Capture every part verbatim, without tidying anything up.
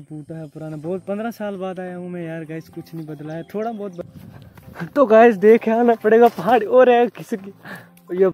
टूटा है पुराना, बहुत पंद्रह साल बाद आया हूँ मैं यार गाइस, कुछ नहीं बदला है, थोड़ा बहुत बद... तो गाइस देखे आना पड़ेगा पहाड़ और है किसी की ये।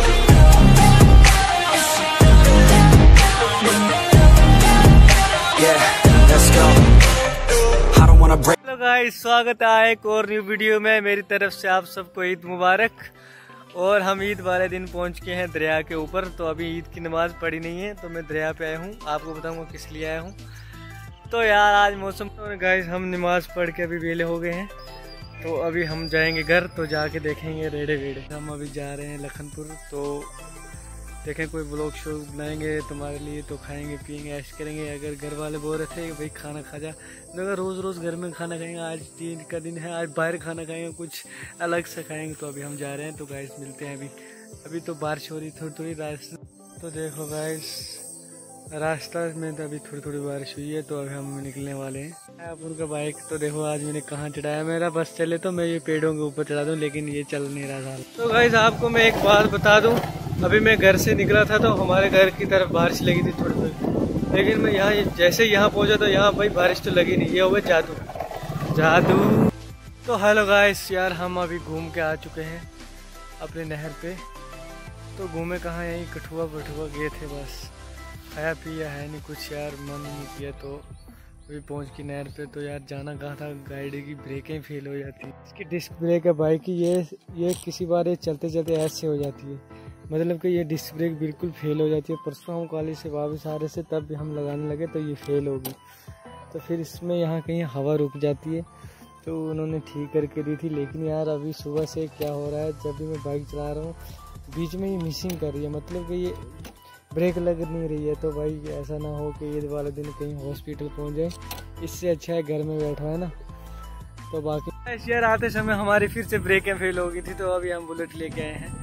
हेलो गाइस, स्वागत है एक और न्यू वीडियो में। मेरी तरफ से आप सबको ईद मुबारक। और हम ईद वाले दिन पहुंच के हैं दरिया के ऊपर। तो अभी ईद की नमाज़ पढ़ी नहीं है तो मैं दरिया पे आया हूँ, आपको बताऊंगा किस लिए आया हूँ। तो यार आज मौसम, तो गाइस हम नमाज़ पढ़ के अभी वेले हो गए हैं, तो अभी हम जाएंगे घर, तो जाके देखेंगे रेड़े वेड़े। हम अभी जा रहे हैं लखनपुर, तो देखें कोई ब्लॉग शो बनाएंगे तुम्हारे लिए, तो खाएंगे पिएंगे ऐश करेंगे। अगर घर वाले बोल रहे थे कि भाई खाना खा जा, तो अगर रोज़ रोज़ घर में खाना खाएंगे, आज तीन का दिन है, आज बाहर खाना खाएंगे, कुछ अलग से खाएंगे। तो अभी हम जा रहे हैं, तो गाइस मिलते हैं अभी। अभी तो बारिश हो रही थोड़ी थोड़ी रास्ते, तो देखो गाइस रास्ता में तो अभी थोड़ी थोड़ी बारिश हुई है, तो अभी हम निकलने वाले हैं। अपुर का बाइक तो देखो आज मैंने कहाँ चढ़ाया, मेरा बस चले तो मैं ये पेड़ों के ऊपर चढ़ा दूँ, लेकिन ये चल नहीं रहा था। तो गाइस आपको मैं एक बात बता दूँ, अभी मैं घर से निकला था तो हमारे घर की तरफ बारिश लगी थी थोड़ी थोड़ी, लेकिन मैं यहाँ जैसे यहाँ पहुँचा तो यहाँ भाई बारिश तो लगी नहीं। ये हो गया जादू जादू। तो हेलो गाइस यार, हम अभी घूम के आ चुके हैं अपने नहर पे। तो घूमे कहाँ, यहीं कठुआ बठुआ गए थे, बस खाया पिया है नहीं कुछ यार, मन नहीं किया। तो अभी पहुँच की नहर पे। तो यार जाना कहाँ था, गाड़ी की ब्रेकें फेल हो जाती है, इसकी डिस्क ब्रेक है बाइक की, ये ये किसी बार ये चलते चलते ऐसे हो जाती है, मतलब कि ये डिस्क ब्रेक बिल्कुल फेल हो जाती है। परसों हम कॉलेज से वापस आ रहे से तब भी हम लगाने लगे तो ये फेल होगी। तो फिर इसमें यहाँ कहीं हवा रुक जाती है, तो उन्होंने ठीक करके दी थी। लेकिन यार अभी सुबह से क्या हो रहा है, जब भी मैं बाइक चला रहा हूँ बीच में ये मिसिंग कर रही है, मतलब कि ये ब्रेक लग नहीं रही है। तो भाई ऐसा ना हो कि ईद वाले दिन कहीं हॉस्पिटल पहुँच जाए, इससे अच्छा है घर में बैठा है ना। तो बाकी यार आते समय हमारी फिर से ब्रेकें फेल हो गई थी, तो अभी हम बुलेट लेके आए हैं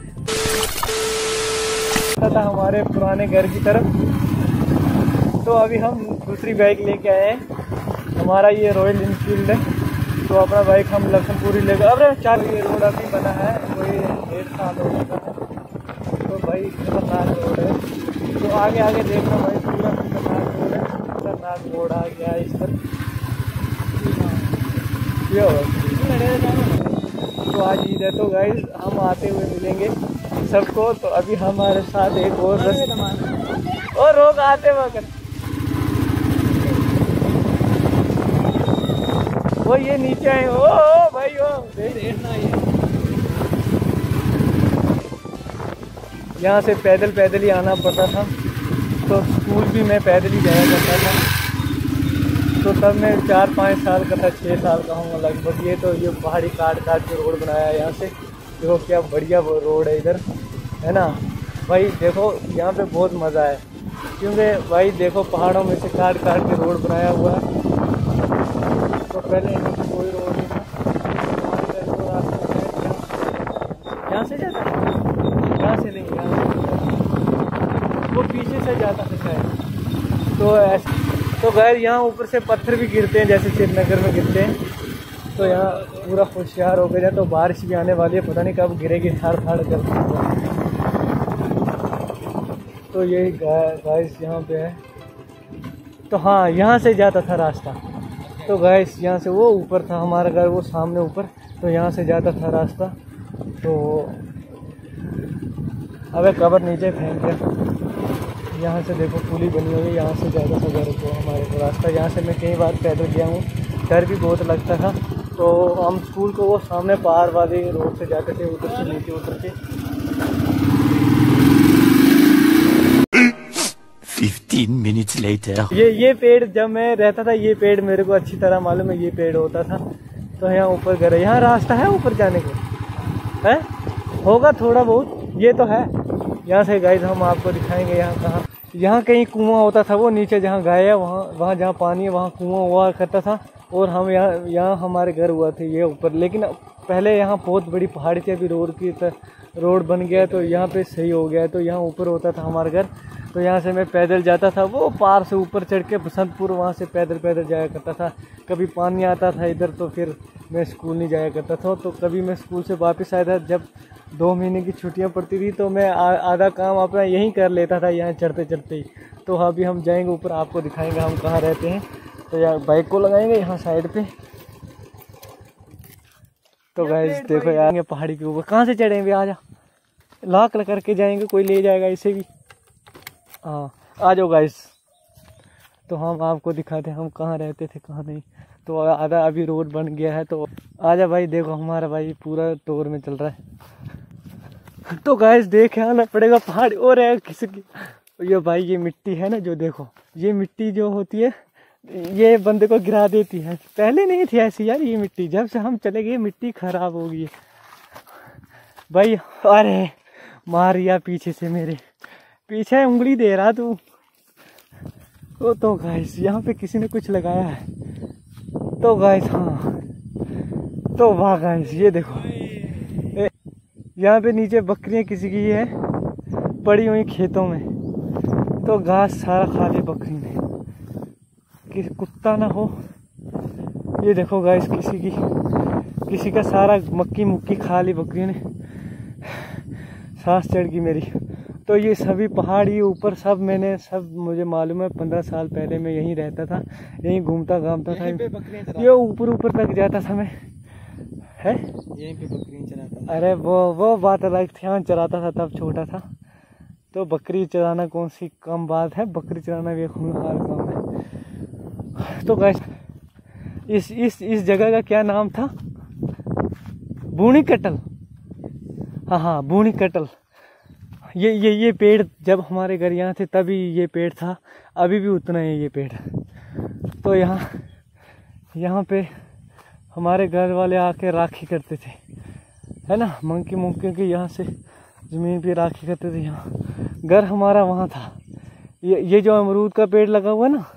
था हमारे पुराने घर की तरफ। तो अभी हम दूसरी बाइक लेके आए हैं, हमारा ये रॉयल इनफील्ड है। तो अपना बाइक हम लखनपुरी लेकर, अब चार ये रोड अभी बना है, कोई डेढ़ साल हो चुका है, तो भाई खतरनाक रोड है। तो आगे आगे देखना भाई, पूरा खतरनाक रोड है, खतरनाक रोड आ गया इस पर। तो आज ईद है, तो गाइस हम आते हुए मिलेंगे सबको। तो अभी हमारे साथ एक और और लोग आते वक्त वो ये नीचे आए। ओ, ओ भाई ओ देखना, ये यहाँ से पैदल पैदल ही आना पड़ता था, तो स्कूल भी मैं पैदल ही जाया करता था। तो तब मैं चार पाँच साल का था, छः साल का हूँ लगभग। ये तो ये पहाड़ी काट काट के रोड बनाया है यहाँ से, देखो क्या बढ़िया रोड है इधर, है ना भाई। देखो यहाँ पे बहुत मज़ा है, क्योंकि भाई देखो पहाड़ों में से काट काट के रोड बनाया हुआ है। तो पहले कोई रोड नहीं था, यहाँ से जाता है, यहाँ से नहीं, यहाँ से वो पीछे से जाता है शायद। तो ऐसे तो गैर यहाँ ऊपर से पत्थर भी गिरते हैं जैसे श्रीनगर में गिरते हैं। तो यहाँ पूरा होशियार हो गया, तो बारिश भी आने वाली है, पता नहीं कब गिरेगी, हाड़ हाड़ कर। तो ये गाइस यहाँ पे है। तो हाँ यहाँ से जाता था रास्ता, तो गाइस यहाँ से वो ऊपर था हमारा घर, वो सामने ऊपर, तो यहाँ से जाता था रास्ता। तो अबे कबर नीचे फेंक गया। यहाँ से देखो पुली बनी हुई है, यहाँ से जाता था घर को हमारे को रास्ता। यहाँ से मैं कई बार पैदल गया हूँ, डर भी बहुत लगता था। तो हम स्कूल को वो सामने पहाड़ वाले रोड से जाते थे, उधर से नीचे उतर के। फिफ्टीन मिनट्स लेटर ये ये पेड़ जब मैं रहता था, ये पेड़ मेरे को अच्छी तरह मालूम है, ये पेड़ होता था। तो यहाँ ऊपर घर है, यहाँ रास्ता है ऊपर जाने को, है होगा थोड़ा बहुत, ये तो है। यहाँ से गाइस हम आपको दिखाएंगे यहाँ कहाँ, यहाँ कहीं कुआं होता था, वो नीचे जहाँ गाय है वहाँ वहाँ जहाँ पानी है वहाँ कुआं हुआ करता था। और हम यहाँ यहाँ हमारे घर हुआ थे ये ऊपर, लेकिन पहले यहाँ बहुत बड़ी पहाड़ी थी, अभी रोड की रोड बन गया तो यहाँ पे सही हो गया है। तो यहाँ ऊपर होता था हमारा घर, तो यहाँ से मैं पैदल जाता था, वो पार से ऊपर चढ़ के बसंतपुर, वहाँ से पैदल पैदल जाया करता था। कभी पानी आता था इधर तो फिर मैं स्कूल नहीं जाया करता था। तो कभी मैं स्कूल से वापस आया था, जब दो महीने की छुट्टियाँ पड़ती थी तो मैं आधा काम अपना यहीं कर लेता था यहाँ चढ़ते चढ़ते ही। तो अभी हम जाएंगे ऊपर, आपको दिखाएंगे हम कहाँ रहते हैं। तो यार बाइक को लगाएंगे यहाँ साइड पे। तो गाइस देखो यार पहाड़ी के ऊपर कहाँ से चढ़ेंगे, आ जा लाख करके जाएंगे, कोई ले जाएगा इसे भी। हाँ आ जाओ गाइस। तो हम आपको दिखाते हैं हम कहाँ रहते थे कहाँ नहीं। तो आधा अभी रोड बन गया है, तो आजा भाई। देखो हमारा भाई पूरा टूर में चल रहा है। तो गाइस देखे आना पड़ेगा पहाड़ और है किसी की। ये भाई ये मिट्टी है ना जो देखो, ये मिट्टी जो होती है ये बंदे को गिरा देती है। पहले नहीं थी ऐसी यार ये मिट्टी, जब से हम चले गए मिट्टी खराब हो गई है भाई। अरे मारिया पीछे से, मेरे पीछे उंगली दे रहा तू। ओ तो गाइस यहाँ पे किसी ने कुछ लगाया है। तो गाइस हाँ, तो वाह गाइस ये देखो यहाँ पे नीचे बकरियां किसी की है पड़ी हुई खेतों में। तो घास सारा खा ली बकरी ने, कि कुत्ता ना हो। ये देखो गाइस किसी की किसी का सारा मक्की मुक्की खा ली बकरी ने। सांस चढ़ गई मेरी। तो ये सभी पहाड़ी ऊपर सब मैंने सब मुझे मालूम है। पंद्रह साल पहले मैं यहीं रहता था, यहीं घूमता घामता था। ये ऊपर ऊपर तक जाता था मैं, है यहीं पे बकरी चराता। अरे वो वो बात अलग थी, यहाँ चराता था तब छोटा था। तो बकरी चराना कौन सी कम बात है, बकरी चराना भी एक हुनरदार काम है। तो गाइस इस इस इस जगह का क्या नाम था, बूढ़ी कटल। हाँ हाँ बूढ़ी कटल। ये ये ये पेड़ जब हमारे घर यहाँ थे तभी ये पेड़ था, अभी भी उतना है ये पेड़। तो यहाँ यहाँ पे हमारे घर वाले आके राखी करते थे, है ना, मंकी मुंकी की यहाँ से ज़मीन पे राखी करते थे। यहाँ घर हमारा वहाँ था। ये ये जो अमरूद का पेड़ लगा हुआ है ना,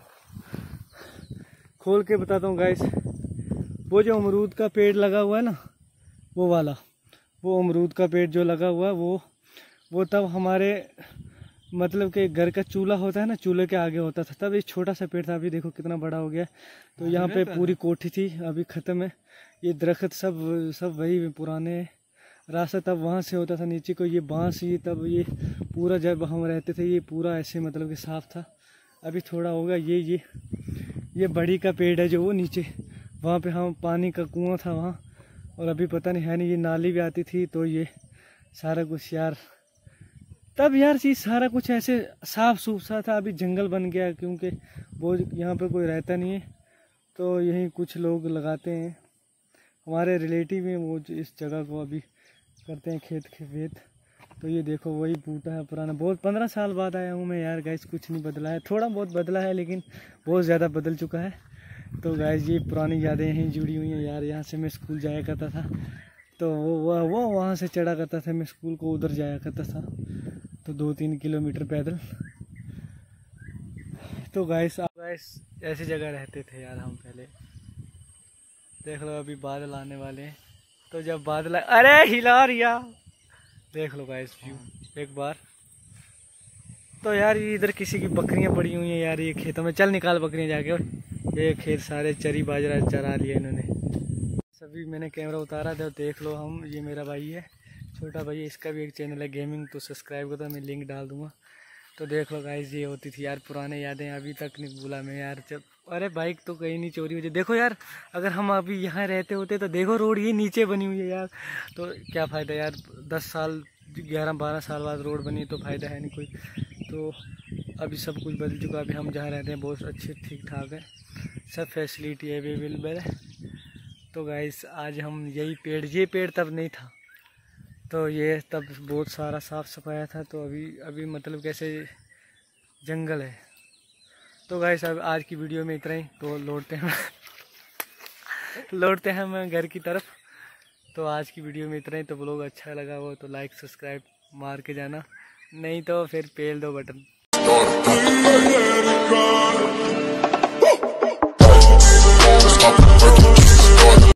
खोल के बताता हूँ गाइस। वो जो अमरूद का पेड़ लगा हुआ है ना, वो वाला वो अमरूद का पेड़ जो लगा हुआ है वो वो तब हमारे मतलब कि घर का चूल्हा होता है ना, चूल्हे के आगे होता था। तब एक छोटा सा पेड़ था, अभी देखो कितना बड़ा हो गया। तो यहाँ पे पूरी कोठी थी, अभी ख़त्म है। ये दरख्त सब सब वही पुराने रास्ता तब वहाँ से होता था नीचे को। ये बांस ये तब ये पूरा जब हम रहते थे ये पूरा ऐसे मतलब कि साफ था। अभी थोड़ा होगा। ये ये ये बड़ी का पेड़ है जो वो नीचे वहाँ पे हम पानी का कुआं था वहाँ, और अभी पता नहीं है नहीं। ये नाली भी आती थी। तो ये सारा कुछ यार तब यार चीज़ सारा कुछ ऐसे साफ सुथरा था। अभी जंगल बन गया क्योंकि वो यहाँ पे कोई रहता नहीं है। तो यहीं कुछ लोग लगाते हैं, हमारे रिलेटिव हैं वो इस जगह को अभी करते हैं खेत खेत। तो ये देखो वही बूटा है पुराना, बहुत पंद्रह साल बाद आया हूँ मैं यार गाइस। कुछ नहीं बदला है, थोड़ा बहुत बदला है लेकिन बहुत ज़्यादा बदल चुका है। तो गाइस ये पुरानी यादें यहीं जुड़ी हुई हैं यार। यहाँ से मैं स्कूल जाया करता था, तो वो वो वहाँ से चढ़ा करता था मैं स्कूल को, उधर जाया करता था। तो दो तीन किलोमीटर पैदल। तो गाइस गाइस ऐसी जगह रहते थे यार हम पहले। देख लो अभी बादल आने वाले हैं। तो जब बादल, अरे हिला रिया, देख लो गाइस व्यू एक बार। तो यार ये इधर किसी की बकरियां पड़ी हुई हैं यार ये खेतों में। चल निकाल बकरियां जाके। ये खेत सारे चरी बाजरा चरा लिया इन्होंने सभी। मैंने कैमरा उतारा था, देख लो हम। ये मेरा भाई है, छोटा भाई है, इसका भी एक चैनल है गेमिंग, तो सब्सक्राइब करता, मैं लिंक डाल दूंगा। तो देख लो गाइस ये होती थी यार पुराने यादें, अभी तक नहीं भूला मैं यार। जब अरे बाइक तो कहीं नहीं चोरी हो जाए। देखो यार अगर हम अभी यहाँ रहते होते तो देखो रोड ये नीचे बनी हुई है यार। तो क्या फ़ायदा यार, दस साल ग्यारह बारह साल बाद रोड बनी तो फ़ायदा है नहीं कोई। तो अभी सब कुछ बदल चुका। अभी हम जहाँ रहते हैं बहुत अच्छे ठीक ठाक है, सब फैसिलिटी अवेलेबल है। तो गाइस आज हम यही पेड़, ये पेड़ तब नहीं था, तो ये तब बहुत सारा साफ़ सफाया था। तो अभी अभी मतलब कैसे जंगल है। तो गाइस अब आज की वीडियो में इतना ही। तो लौटते हैं लौटते हैं हम घर की तरफ। तो आज की वीडियो में इतना ही। तो ब्लॉग अच्छा लगा हो तो लाइक सब्सक्राइब मार के जाना, नहीं तो फिर पेल दो बटन।